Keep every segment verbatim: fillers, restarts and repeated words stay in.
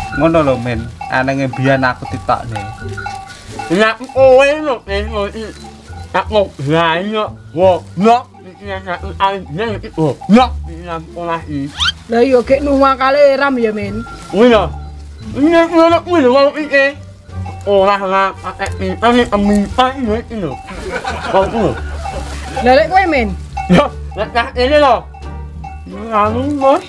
Ngono lho men, anenge biyen aku ditokne. Lah kowe lho ngono iki. Tak mau banyak, wah, nok, ini nak ini itu, nok, ini sekolah ini. Lah yo gek nuwa kale ram ya men. Wih ini anak wih kalau ini, olah lah, pakai minta nih minta ini itu, kau tu. Lah lek kowe men. Yo, nak ini loh, lalu bos.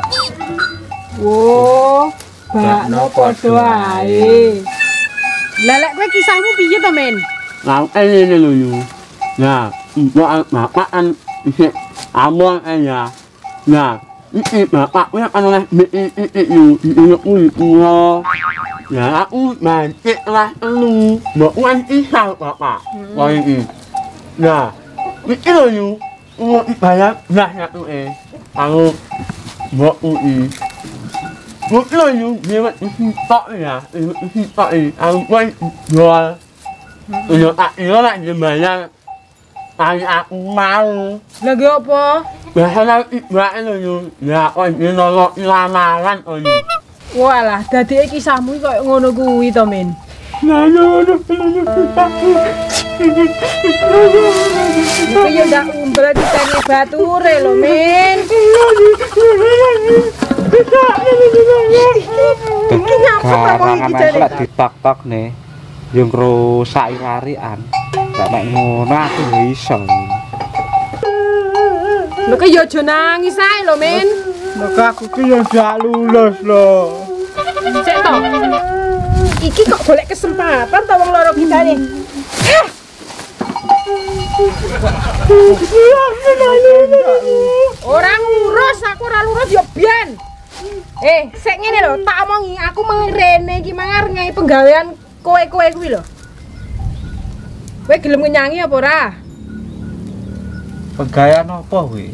Wo, bakno padha ae. Lah lek kowe kisahmu piye to men? Nah, ini ni dulu. Nah, buat makan isi abang aja. Nah, ini bapak punya kan oleh ini itu itu itu lo. Ya aku mancing lah lu. Bukan isal bapak. Wah ini. Nah, ini dulu. Mau bayar nah satu eh. Aku buat ini. Buat dulu dia isi tak ya. Isi tak ini. Aku buat jual. Yo tak yo lak jembayang kali aku mau. Lagi apa? Biasanya ibae lho yo. Ya kok nolok lamaran kok yo. Walah, dadi kisahmu koyo ngono kuwi to, men. Nah yo ngono. Iku yo ndak umbrah ditenge bature lho, men. Karangan aku lak ditok-tok nih. Yang rusak irarian, gak mek ngono aku ya iso. Lho ki yo aja nangis ae lho, men. Maka aku ki yo gak lulus lho. Cek to. Iki kok golek kesempatan to wong loro kita nih. Orang ngurus aku ora lurus yo biyen. Eh, sik ngene lho, tak omongi aku mengrene iki mangar ngai penggawean kowe-kowe kuwi lho. Kowe gelem nyanyi apa ora? Pegawean apa kuwi?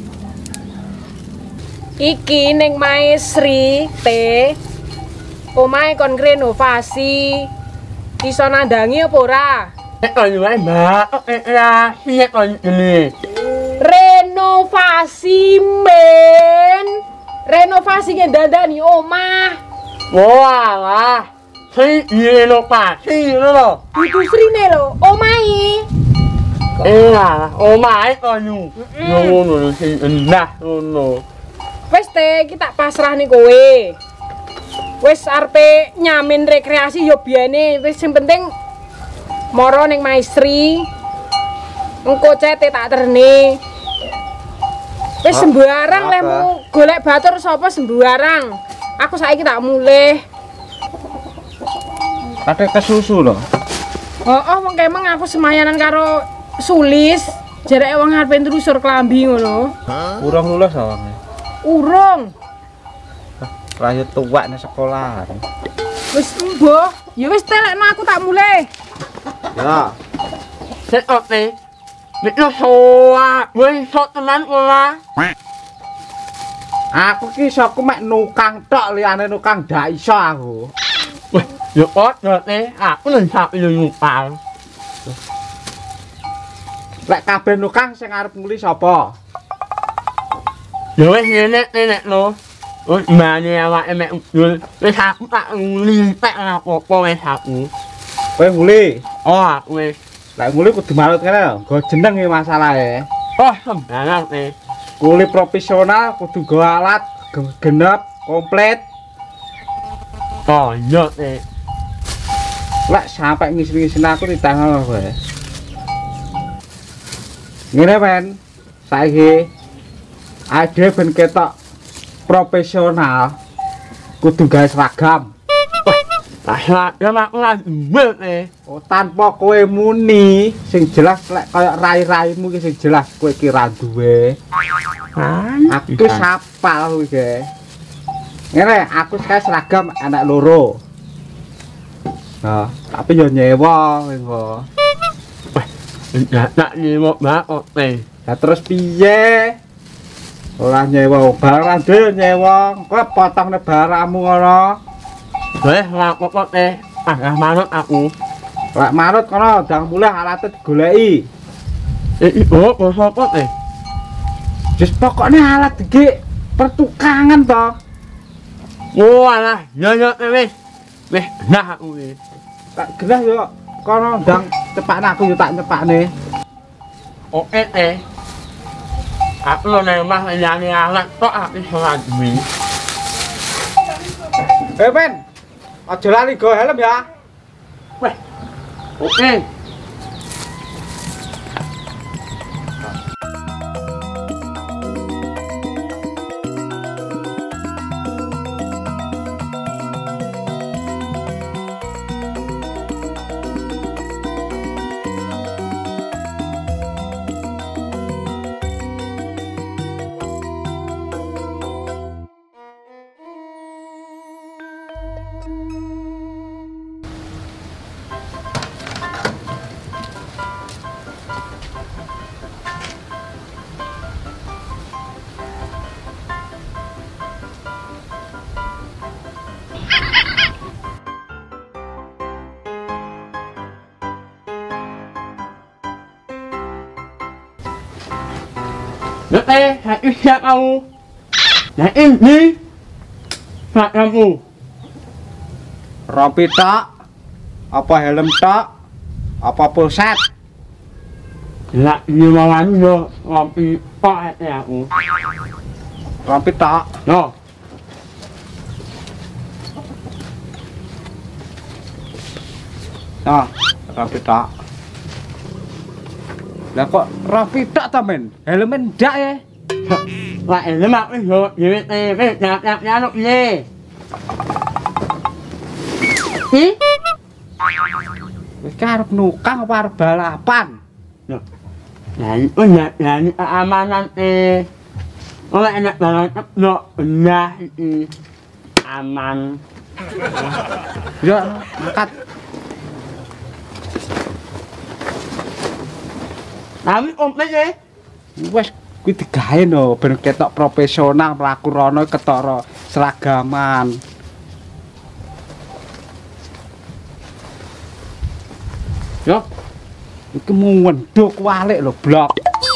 Iki ning Maesri T. Omahe kon renovasi. Iso nandangi apa ora? Eh kok yo mbak, eh ya, piye kok ngene. Renovasi men. Renovasi ngendandani omah. Walah. Si inovasi lho. Industrine lho, omahe. Eh lah, omahe konyu. Ngono sing endah ngono. Wis te iki tak pasrahne kowe. Wis arepe nyamin rekreasi yo biyene, wis sing penting moro ning Maestri. Engko cete tak terne. Wis sembarang lemu golek batur sapa sembarang. Aku saiki tak mulih. Kate kesusu lho. Heeh, wong kemeng aku semayanan karo Sulis. Jareke wong arepe ntrusur klambi ngono. Urung lulus awake. Urung. Lahir tuwak ning sekolahan. Wis embuh, ya wis telekno aku tak mulih. Ya. Sik oke. Nek yo soa, wis sok tenan ora. Aku ki iso ku mek nukang tok liyane nukang ndak iso aku. Wah, yo ot ngerti, aku nang sak yo nyupal. Lek kabeh nukang sing arep nguli sapa? Yo wis ngene nek no. Wis mane awake mek udul, wis aku tak nguli tek apa-apa wis aku. Kowe nguli. Oh, wis. Lek nguli kudu manut kene, nggo jeneng iki masalahe. Oh, sembarang nih. Nguli profesional kudu nggo alat genep komplit. Oh, iya nih. Lek sampai ngisi-ngisin aku ditanggal kowe. Ngene men, saiki ade ben ketok profesional kudu gawe seragam. Lah, ya aku lagi mbel nih. Oh, tanpa kowe muni sing jelas lek kaya rai-raimu ki sing jelas kowe ki ra duwe. Aku sapal kuwi ge. Ngene, aku gawe seragam anak loro. Nah, tapi yo nyewa engko. Ya tak nyewa banget nih. Lah terus piye? Ora nyewa barang dhewe nyewa, kowe potongne barangmu ngono. Wes aku kok nih. Ah, manut aku. Lek manut kono ndang mulih alate digoleki. Eh, oh, kok sapa nih? Wis pokokne alat iki pertukangan to. Walah, ya ya wis. Weh, nah aku weh. Tak gerah yo. Kono ndang cepakne aku yo tak cepakne. Oke teh. Aku lo nang omah nyani anak tok aku iso ngaji. Eh, Ben. Aja lali go helm ya. Weh. Oke. Nak eh, hak siap kamu. Nah ini hak kamu. Rompi tok. Apa helm tok? Apa pulset? Lah ini mawan yo ngopi pak ya aku. Rompi tok. No. Nah, rompi tok. Lah kok rompi tok ta, Men? Helm ndak ya? Lah ini mak wis yo dhewe teh wis nyap-nyap nyaluk piye. Hi? Wis karep nukang apa arep balapan? Nah, itu ya, ya ini keamanan eh. Oleh enak banget, no, nah ini aman. Yo, angkat. Tapi komplit ya. Wes kuwi digawe no, ben ketok profesional mlaku rono ketara seragaman. Yo. Iki muwenduk walik lho, blok.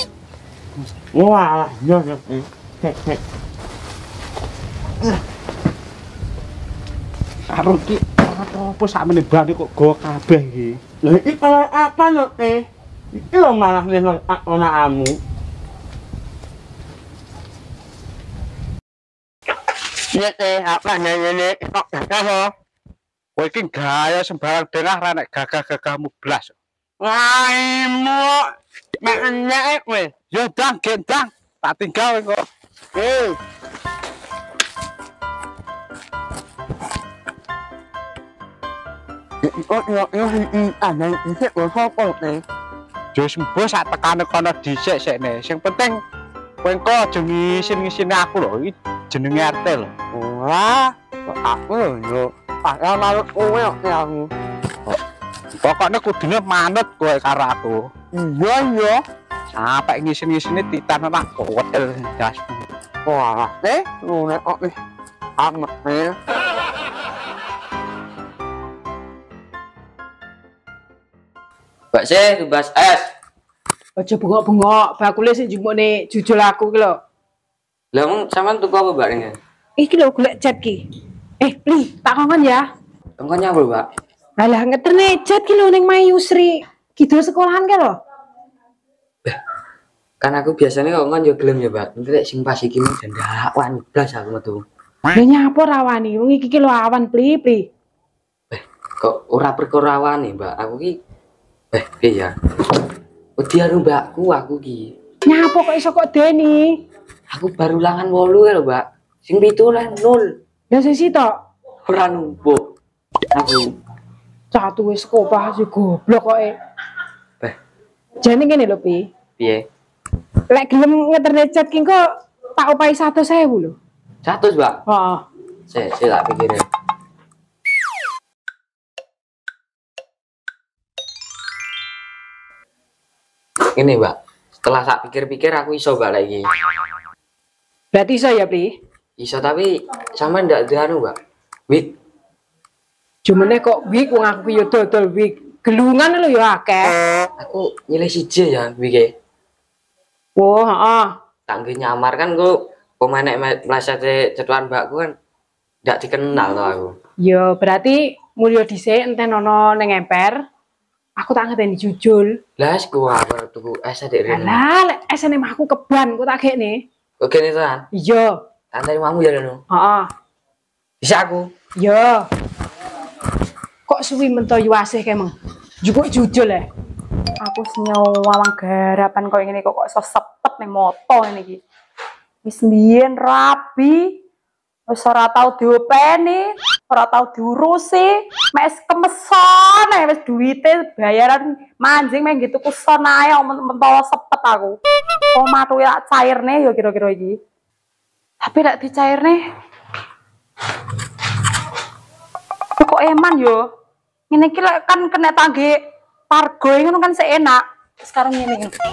Wah, yo yo. Cek cek. Karo ki apa sakmene bane kok go kabeh iki. Lha iki kalau apa lho teh? Iki lho malah nih ana amu. Iya teh, apa nyanyi kok gagah lo? Kowe iki gaya sembarang denah ra nek gagah-gagahmu blas. Waimu, mek enyek kowe. Yo dang, gendang, tak tinggal kok. Eh. Kok yo yo ana iki kok kok teh. Yo sembo sak tekane kono dhisik sekne. Sing penting kowe engko aja ngisin-ngisin aku lho. Iki jenenge R T lho. Wah, kok aku lho yo. Pak manut kowe kok aku. Pokoknya kudune manut kowe karo aku. Iya iya. Sampai ngisin-ngisine titan nak kotel jas. Wah, teh lu nek kok wis amet nih. Mbak sih, tumbas es. Aja bengok-bengok, bakule sing jumukne jujul aku ki lho. Lah wong sampean tuku apa, Mbak ini? Iki lho golek cat ki. Eh, Li, tak kongkon ya. Engko nyapa, Mbak? Alah ngeterne cat ki lho ning Mai Yusri. Kidul sekolahan ki lho. Kan aku biasanya kok kan yo gelem ya, Mbak. Nanti lek sing pas iki mung dandakwan blas aku metu. Lah nyapa rawani? Wong iki ki lho awan pli-pli. Eh, kok ora perkara awane, Mbak. Aku ki eh piye ya? Wedi karo mbakku aku ki. Nyapa kok iso kok deni? Aku baru ulangan wolu ya lho, Mbak. Sing pitu lah nol. Lah sing sitok Ora numpuk. Aku satu wis kopah si goblok kok e. eh Jane ngene lho, Pi. piye? Lek gelem ngeterne cat ki kok tak opahi seratus ribu lho. seratus, Mbak. Heeh. Saya saya tak pikirin. Ini, Mbak. Setelah tak pikir-pikir aku iso, Mbak, lagi. Berarti iso ya, Pri? Iso tapi sama ndak ada anu, Mbak. Wik, Jumene kok wig wong aku yo dodol wig. Gelungan lho yo akeh. aku nyilih siji ya, Wik. Oh, heeh. Tak nggih nyamar kan kok pemain meleset cetuan mbakku kan ndak dikenal to aku. Yo berarti Mulya dhisik enten ana ning emper. Aku tak ngenteni jujul. Lah wis ku arep tuku es adek rene. Lah lek esene mahku keban ku tak gekne. Kok kene tenan? Iya. Antene mamu ya lho. Heeh. Bisa aku. Iya. Kok suwi mento yu asih kemeng. Jupuk jujul ya. Aku senyawang garapan kok ngene kok kok iso sepet ning moto ngene iki. Wis mbiyen rabi. Wis ora tau diopeni, ora tau diurusi, mek kemeson ae wis duwite bayaran manjing mek gitu tuku son ae mentolo sepet aku. Omah tuh ya cairne ya kira-kira iki. Tapi lek dicairne kok eman yo. Ngene iki lek kan kena tangge pargo ngono kan seenak. Sekarang ngene iki.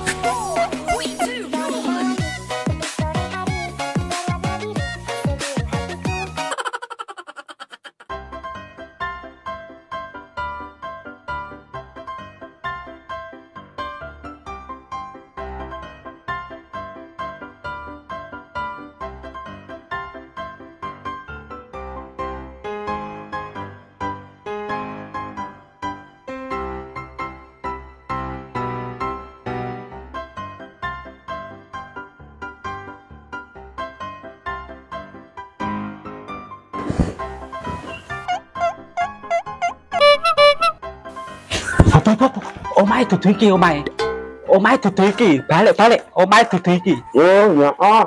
Omahe dudu iki omahe. Omahe dudu iki. Balik-balik. Omahe dudu iki. Oh, ya oh.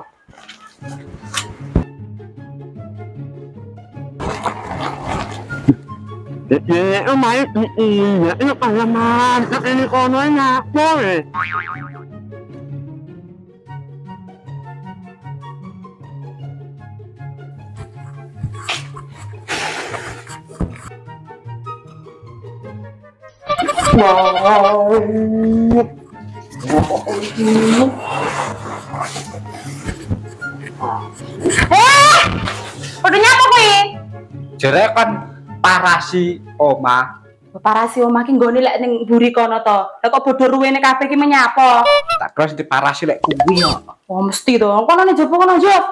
Ya, omahe ini, ya palaman. Ini kono ngapo e. Wow. Eh! Udah nyapa kuwi? Jere kan parasi omah. Parasi omah ki nggone lek ning mburi kono to. Lah kok bodho ruwene kabeh ki menyapa? Tak kira di parasi lek kuwi yo. Oh mesti to. Kono ning jopo kono aja.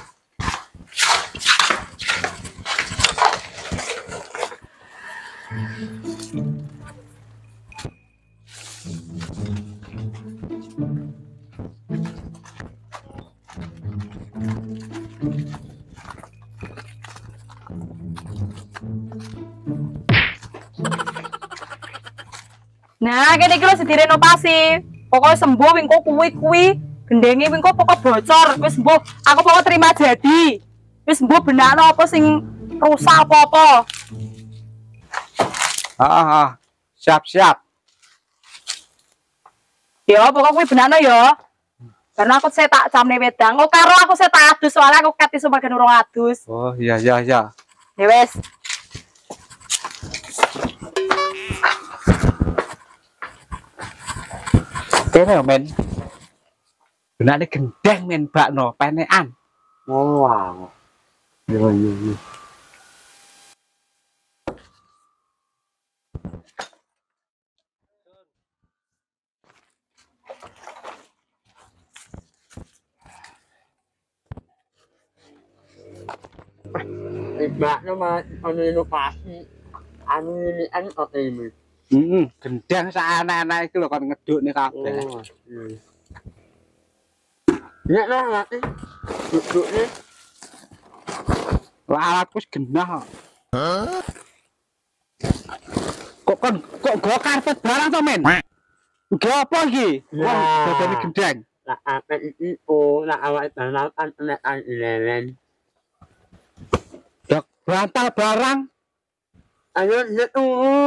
Nah, kene iki lho direnovasi. Pokoke sembuh wingko kuwi-kuwi, gendenge wingko pokok bocor. Wis sembuh, aku pokok terima jadi. Wis sembuh benakno apa sing rusak apa-apa. Heeh, siap-siap. Ya, pokok kuwi benakno ya. Karena aku saya tak camne wedang. Oh, karo aku saya tak adus soalnya aku kati sumbagen urung adus. Oh, iya iya iya. Ya wis. Kene men. Benane gendeng men bakno penekan. Oh, wow. Iya iya iya. Mbak nama anu inovasi anu ini anu apa ini? Hmm, gendeng sak anak-anak iki lho kon ngedukne kabeh. Oh, iya. Ya lah nanti duduknya. Lah alatku wis genah. Hah? Kok kon kok go karpet barang to men? Go apa iki? Ya. Wong dadane gendeng. Lah apa iki oh lah awak tanam an nek an lelen. Ya bantal barang. Ayo nyetu.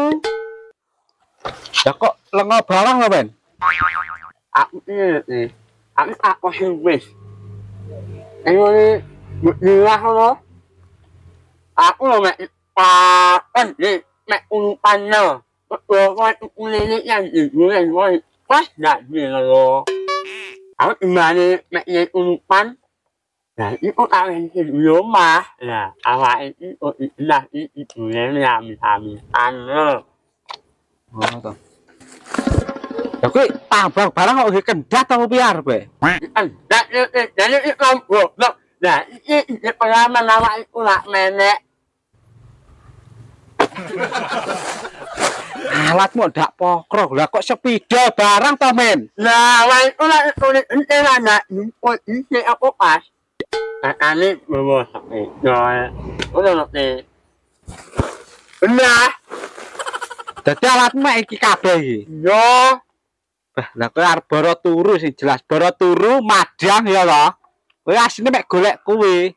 Ya kok lengo barang lho men? Aku ini aku aku wis. Ayo ni buat lo. Aku lo mek pakan ni mek umpan lo. Kalau kau ini yang ibu yang kau pas dah dia lo. Aku imani mek ni umpan. Nah itu akan hidup mah. Nah awak itu lah itu yang kami kami anu. Oh to. Ya kuwi tambang barang kok iki kendhat apa piye arepe? Nah jadi itu lombok. Nah ini pengalaman awak itu lah menek. Alatmu ndak pokro, lah kok sepeda barang to, Men? Lah, wae ora oleh ente ana nyumput iki apa pas. Kakane bawa sakit. Yo. Ono nek. Nah, Dadi alatmu iki kabeh iki. yo. Bah, lah kowe arep boro turu sing jelas boro turu madang ya lho. Kowe asine mek golek kuwi.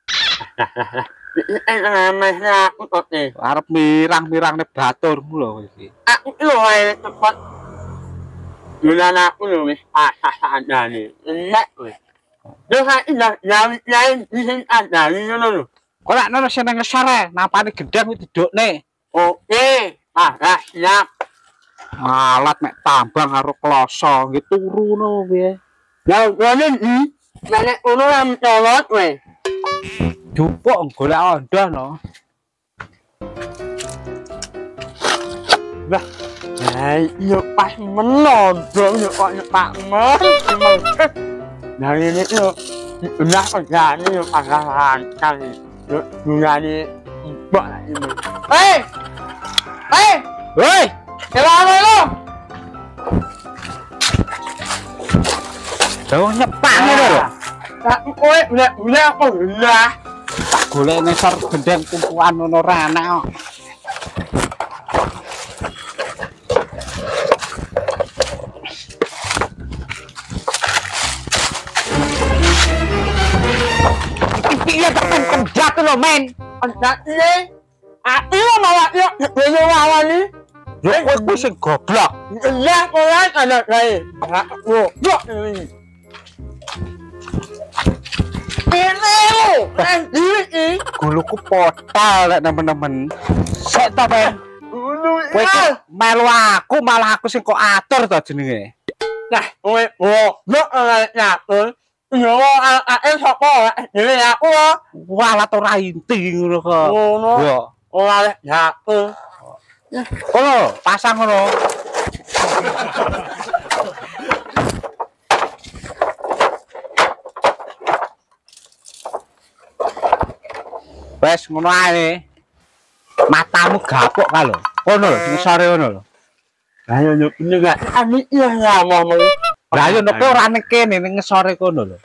Enak mesra kok nek. Arep mirang-mirangne baturmu lho kowe iki. Aku lho wae cepet. Yulan aku lho wis asas-asane. Enak wis. Yo ha ina yang lain sing ada ngono lho. Kok lak nono seneng ngesare, napane gendang kuwi didukne. Oke. Ah, ah, siap. Alat mek tambang karo kloso nggih turu no piye. Lah ngene iki. Nek ono lam colot weh. Jupuk golek onda no. Lah, yo pas menodong yo kok nyepak men. Nah ini yo udah kerjaan yo pagaran kali. Yo ngani mbak ini. Hei! Hei! Hei, Kelana lo. lho nyepak ngono lho. Tak kowe udah udah apa udah. Tak golek ngesor gendang tumpuan ngono ora enak kok. Iki ya tekan kendak lho, Men. Enggak ini. Aku malah yo yo wawani. Yo kowe sing goblok. Iya, ora ada kae. Aku yo ini. Ini lo, kan ini. Guluku potal lek nemen-nemen. Sik to, Men. Ulu Kowe iki melu aku malah aku sing kok atur to jenenge. Nah, kowe oh, lo ora nyatur. Yo ae sapa dhewe aku. Walat ora inti ngono kok. Ngono. Yo. Ora nyatur. Ono, pasang ngono. Wes ngono ae. Matamu gapuk ka lho. Ngono lho, sing sore ngono lho. Ayo yo ini gak ani iya ya mama. Lah yo nek ora ning kene ning ngesore kono lho.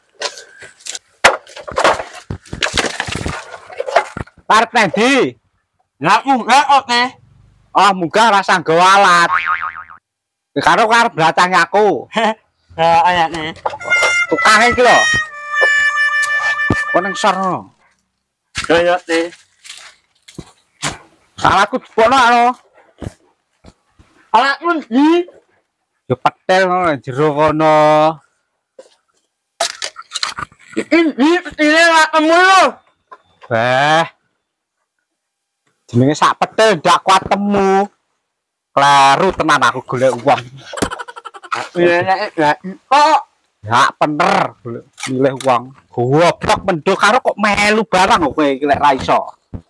Parep ndi? Aku gak oke. Oh, munggah rasa nggawa alat. Karo karep blatang aku. Ha ayane. Tukang iki lho. Kok ning sor ngono. Yo te. Salahku dipokno lho. Alatmu ndi? Yo petel ngono jero kono. Ini ini lah kamu lo. Bah. Jenenge sak petel ndak kuat temu. Kleru tenan aku golek uang. Iya nek gak kok. Ya bener golek milih uang. Goblok mendo karo kok melu barang kok kowe iki lek ra iso.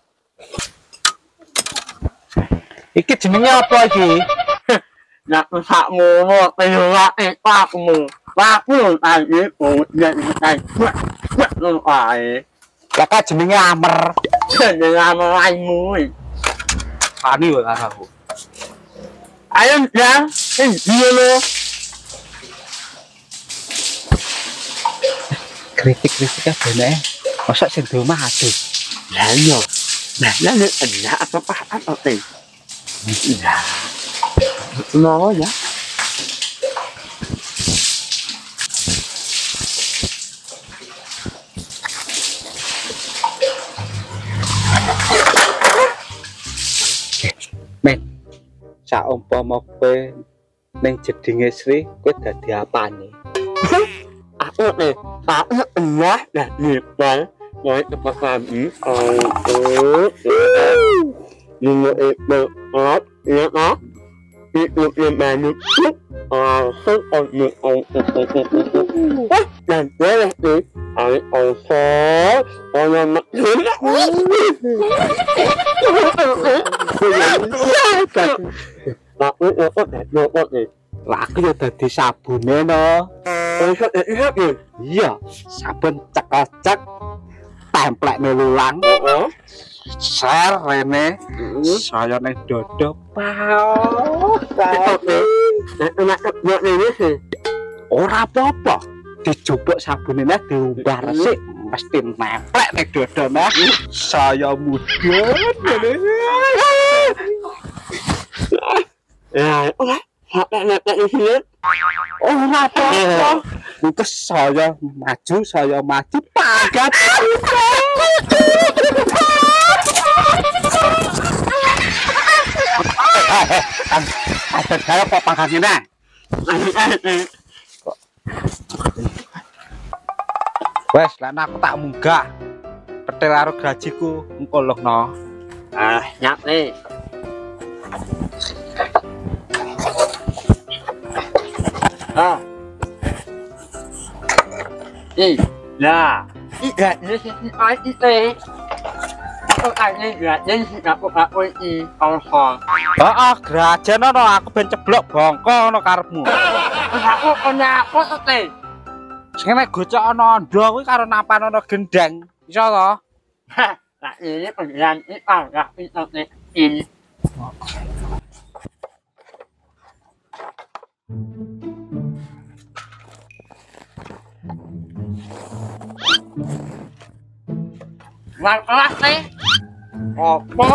Iki jenenge apa iki? Nak sakmu mau penyulat ekakmu. Aku lagi mau jadi kayak buat lu ae. Lah ka jenenge Amer. Jangan melaimu. Pani wae aku. Ayo ya, ini lo. Kritik-kritik kabeh masa sing do mati. Lah yo. Nah, lah nek ana apa apa apa. Nah. No ya. Men, saumpama kowe ning jedinge Sri, kowe dadi apane? Aku nih, aku enak dan nipal. Mau cepat kami. Oh, oh, ini itu apa? Ya kan? Itu yang banyak. Ah, so on on on. Dan boleh nih. Ay, also, orang nak. Aku aku aku nih. Lah aku ya dadi sabune no. Oh, iya iya. Iya, sabun cek-cek templek lulang. Heeh. share rene. Saya ning dodo pao. Enak buat ini sih. Ora apa-apa. Dijupuk sabunene diumbah resik mesti nemplek ning dodone. Saya mudun ngene. Ya, oke. Nek-nek di sini. Ora apa-apa. Itu saya maju, saya maju pagat. Ada saya kok pagatnya. Wes, lan aku tak munggah. Petel karo gajiku engko lokno. Ah, nyap nih. Ah. Ih, nah. Iya, ini sih ai itu. Aku aja enggak jadi aku aku ini kosong. Heeh, grajen ono aku ben ceblok bongko ono karepmu. Aku punya aku teh. Sing nek gocok ono ndo kuwi karo napan ono gendeng. Iso to? Nah, ini pengirian ini agak ini ini. Nggak kelas nih. Apa?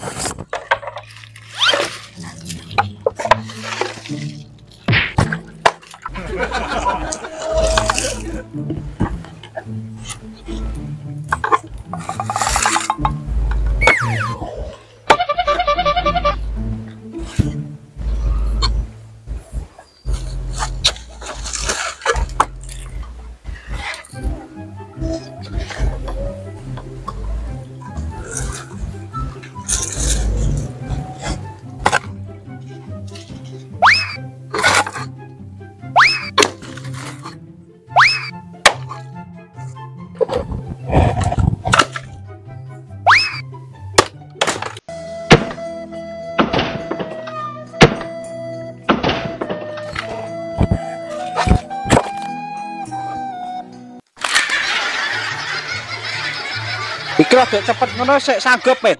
Iki rada cepet ngono sik sanggup, Ben.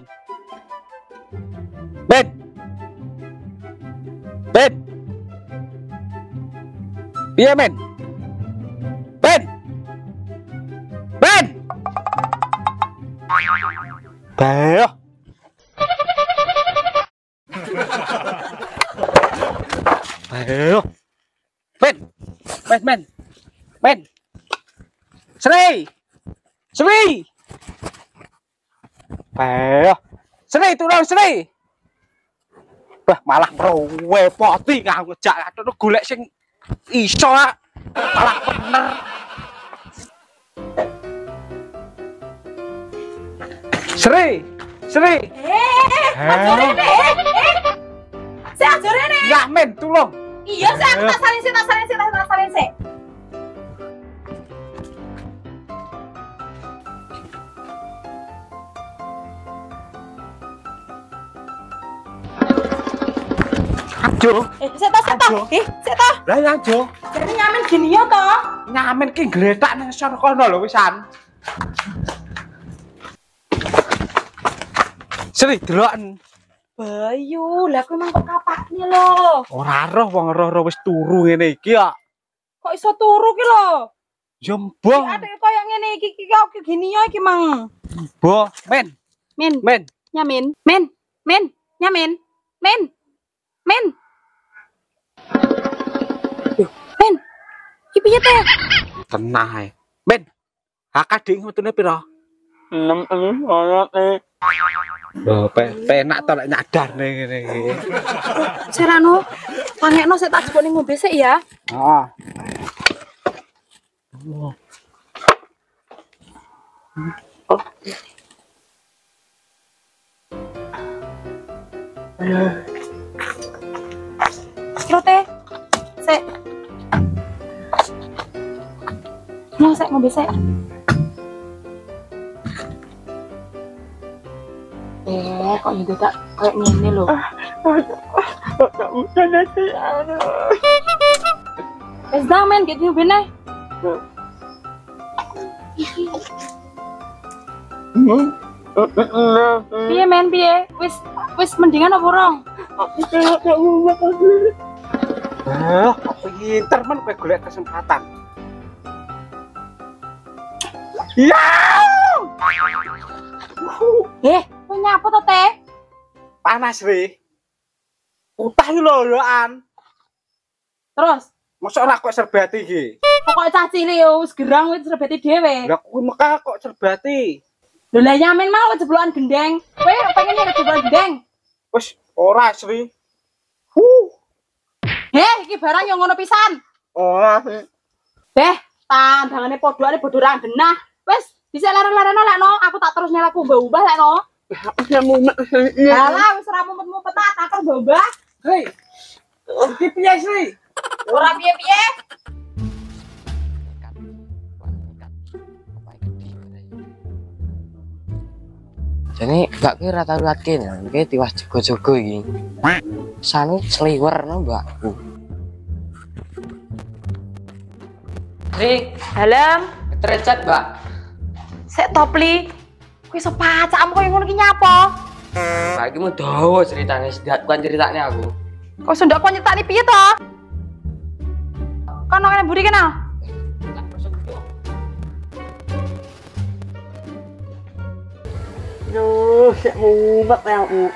Ben. Ben. Piye, Men? Ben. Ben. Bayo. Bayo. Ben. Ben, Ben. Ben. Sri. Sri. Bayo. Sri turun Sri. Bah malah mrewepoti kanggo jak katon golek sing iso malah bener. Sri, Sri. Eh, ajore ne. Eh. Sik ajore ne. Ya men tulung. Iya, sik aku tak salin sik, tak salin sik, tak salin sik. Ajo. Eh, sik ta, sik ta. Eh, sik ta. Lah ya ajo. Jadi nyamen gini yo to. Nyamen ki gletak nang sor kono lho wisan. Sri deloken. Bayu, lah aku emang kok kapaknya lho. Ora roh wong roh-roh wis turu ngene iki ya. Kok iso turu ki lho? Jembong. Ada koyo ngene iki iki kok gini yo iki mang. Bo, men, Men, men. nyamin. Men, men, nyamin. Men. Men. Men. Ki piye teh? Tenang ae. Men. H K D metune pira? enam ini orang eh. Lho, pe penak to lek nyadar ning ngene iki. Serano, pangekno sik tak jebone ngombe sik ya. Heeh. Kira teh. Sik. Mau sik ngombe sik. Eh, kok gitu tak kayak ngene lho. Tak usah nanti. Wes dah men gitu bener. Hmm. Piye men piye? Wis wis mendingan apa rong? Ah, kok pinter men kowe golek kesempatan. Ya! Eh, kowe nyapa to, Teh? Panas we. Utah iki lho loan. Terus, Mosok ora kok serbati iki. pokoke cah cilik yo wis gerang wis rebeti dhewe. Lah kuwi Mekah kok serbati. Lho lah nyamin mau jeblokan gendeng. Kowe pengen nyari jeblokan gendeng? Wis ora Sri. Huh. Heh, iki barang yang ngono pisan. Ora sih. Beh, tandangane podoane bodo ra genah. Wis, bisa leren-lereno lekno, aku tak terus nyalaku mbah-mbah lekno. Aku mau Halah, wis ora mumpet-mumpet tak takon mbah. Hei. Iki piye Sri? Ora piye-piye. Jadi mbak ki rata ruatke nang iki tiwas jogo-jogo iki. Sane sliwer no mbakku. Sri, Dalem, ketrecet, Mbak. sik topli. Kowe iso pacakmu koyo ngono ki nyapa? Mbak iki mau dawa ceritane, sedak bukan ceritane aku. Kok sundak kok nyetakni piye to? Kono kene mburi kena. Duh, sik mumet aku.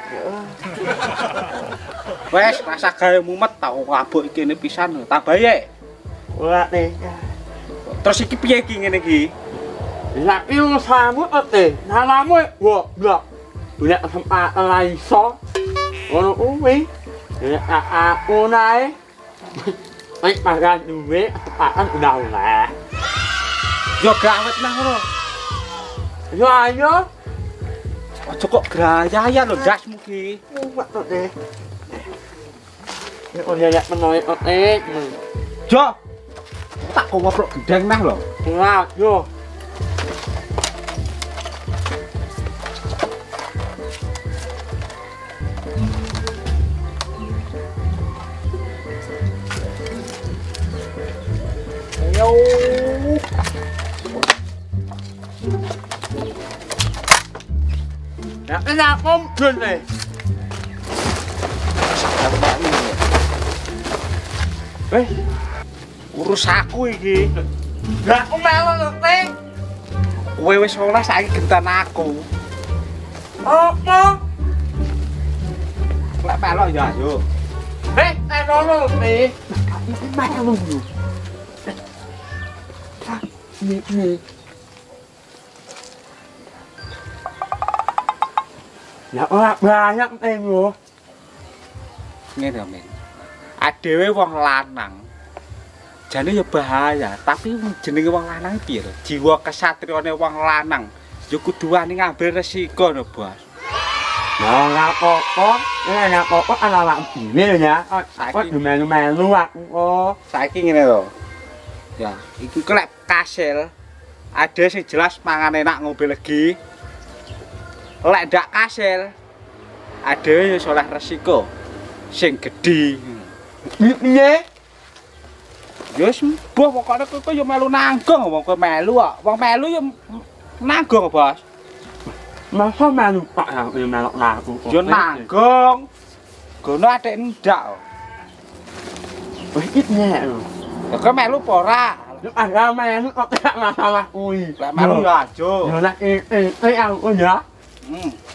Wes rasa gawe mumet tak ngabuk iki ne pisan. Tambah ye. Ora nih. Terus iki piye iki ngene iki? Lah iyo samu ate. Namamu wo blok. Punya kesempatan ra iso. Ngono kuwi. Ya aku nae. Wis makan duwe kesempatan udah oleh. Yo gawet nang ngono. Yo ayo. Aja kok grayaya lho ndasmu ki. Mumet to deh. Ya udah ya menoy otek. Jo. Tak kok ngobrol gendeng nah lho. Ora yo. Yo. Ya kena kompon deh. Eh, Urus aku iki. lah aku melu lho, Ting. Kowe wis oleh saiki gentan aku. Opo? Lek melok ya ayo. Eh, eh ngono, Ting. Iki melu lho. Ini, ini. Ya ora banyak, Ting lho. Ngene men. Adewe wong lanang. Jane ya bahaya, tapi jenenge wong lanang piye lho? Jiwa kesatriane wong lanang ya kudu wani ngambil resiko lho, Bos. Ya ora apa-apa. Ya ora apa-apa ana awak dhewe ya. Kok melu-melu aku kok. Saiki ngene lho. Ya, iki klek kasil. Ada sing jelas mangan enak ngombe legi. Lek ndak kasil, adewe ya oleh resiko sing gedhi. Piye? Ya wis mbuh pokoke kowe ya melu nanggung wong kowe melu kok. Wong melu ya nanggung, Bos. Masa melu Pak ya melok aku. Ya nanggung. Gono adik ndak. Wis iki nyek lho. Ya kowe melu apa ora? Lu ada melu kok tidak masalah kuwi. Lek melu ya aja. Ya lek eh eh aku ya. Hmm.